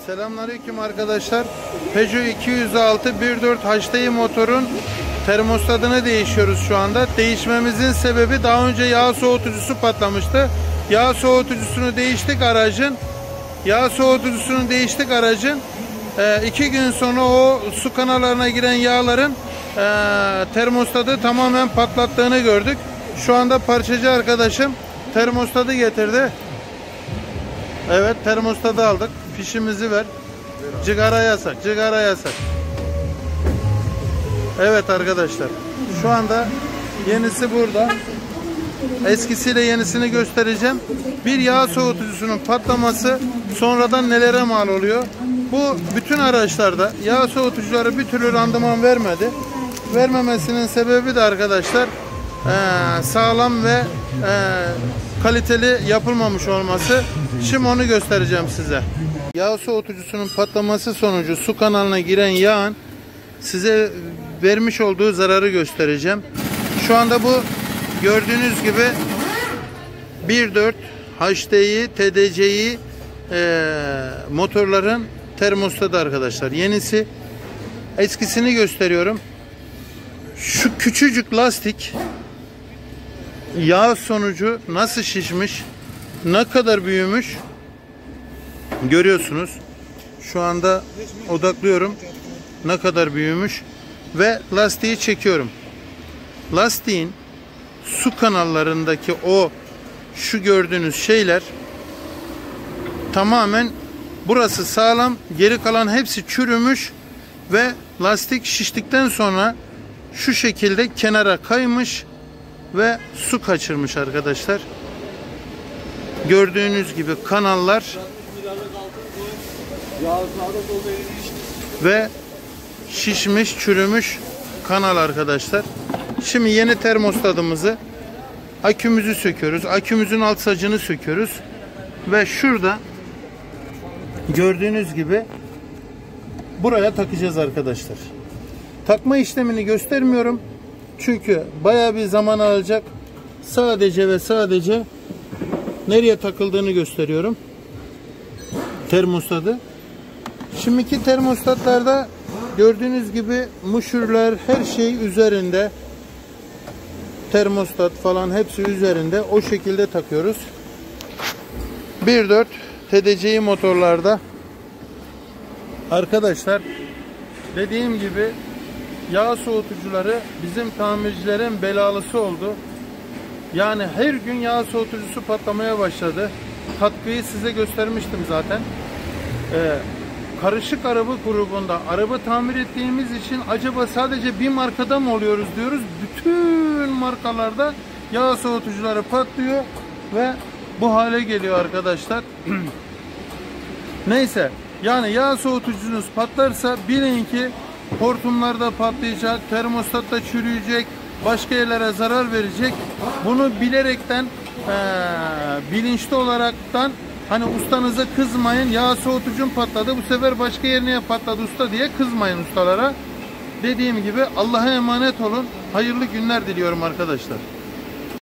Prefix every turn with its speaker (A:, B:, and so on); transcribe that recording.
A: Selamünaleyküm arkadaşlar. Peugeot 206 1.4 HDI motorun termostatını değişiyoruz şu anda. Değişmemizin sebebi daha önce yağ soğutucusu patlamıştı. Yağ soğutucusunu değiştik aracın. Yağ soğutucusunu değiştik aracın. 2 gün sonra o su kanallarına giren yağların termostatı tamamen patlattığını gördük. Şu anda parçacı arkadaşım termostatı getirdi. Evet, termostatı aldık. Fişimizi ver. Cigara yasak. Cigara yasak. Evet arkadaşlar. Şu anda yenisi burada. Eskisiyle yenisini göstereceğim. Bir yağ soğutucusunun patlaması sonradan nelere mal oluyor? Bu bütün araçlarda yağ soğutucuları bir türlü randıman vermedi. Vermemesinin sebebi de arkadaşlar sağlam ve kaliteli yapılmamış olması. Şimdi onu göstereceğim size. Yağ soğutucusunun patlaması sonucu su kanalına giren yağın size vermiş olduğu zararı göstereceğim. Şu anda bu gördüğünüz gibi 1.4 HDI, TDCi motorların termostatı arkadaşlar. Yenisi. Eskisini gösteriyorum. Şu küçücük lastik yağ sonucu nasıl şişmiş, ne kadar büyümüş görüyorsunuz. Şu anda odaklıyorum. Ne kadar büyümüş ve lastiği çekiyorum. Lastiğin su kanallarındaki o şu gördüğünüz şeyler tamamen, burası sağlam, geri kalan hepsi çürümüş ve lastik şiştikten sonra şu şekilde kenara kaymış ve su kaçırmış arkadaşlar. Gördüğünüz gibi kanallar ve şişmiş, çürümüş kanal arkadaşlar. Şimdi yeni termostatımızı, akümüzü söküyoruz. Akümüzün alt sacını söküyoruz. Ve şurada gördüğünüz gibi buraya takacağız arkadaşlar. Takma işlemini göstermiyorum. Çünkü bayağı bir zaman alacak. Sadece ve sadece nereye takıldığını gösteriyorum. Termostatı. Şimdiki termostatlarda gördüğünüz gibi muşurlar, her şey üzerinde. Termostat falan hepsi üzerinde. O şekilde takıyoruz. 1.4 TDCi motorlarda arkadaşlar, dediğim gibi yağ soğutucuları bizim tamircilerin belalısı oldu. Yani her gün yağ soğutucusu patlamaya başladı. Katkıyı size göstermiştim zaten. Karışık araba grubunda araba tamir ettiğimiz için acaba sadece bir markada mı oluyoruz diyoruz. Bütün markalarda yağ soğutucuları patlıyor ve bu hale geliyor arkadaşlar. Neyse, yani yağ soğutucunuz patlarsa bilin ki hortumlarda patlayacak, termostatta çürüyecek, başka yerlere zarar verecek. Bunu bilerekten, bilinçli olaraktan, hani ustanıza kızmayın, yağ soğutucum patladı, bu sefer başka yerine patladı usta diye kızmayın ustalara. Dediğim gibi Allah'a emanet olun. Hayırlı günler diliyorum arkadaşlar.